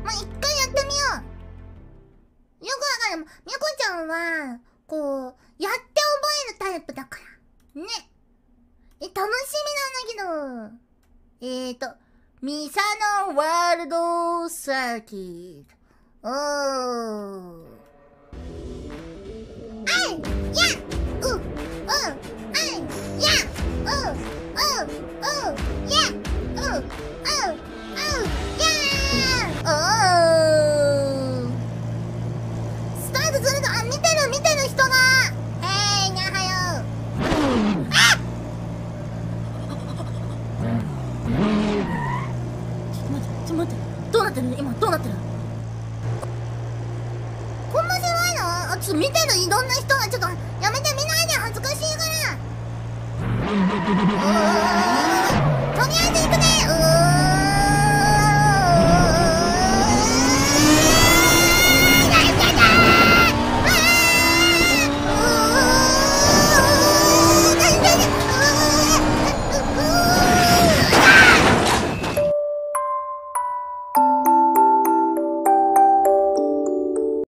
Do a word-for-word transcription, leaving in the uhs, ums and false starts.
まあ、一回やってみよう。よくわかんない。みこちゃんは、こう、やって覚えるタイプだから。ね。え、楽しみなんだけど。えーと、ミサノワールドサーキット。おー。あいやううんあいやうううやうううやおー。スタートすると、あ、見てる見てる人が。へーい、にゃはよ。あっちょっと待って、ちょっと待って。どうなってるの今、どうなってる？こんな狭いの？あ、ちょっと見てるいろんな人が、ちょっと、やめて見ないで、恥ずかしいから。とりあえず行くね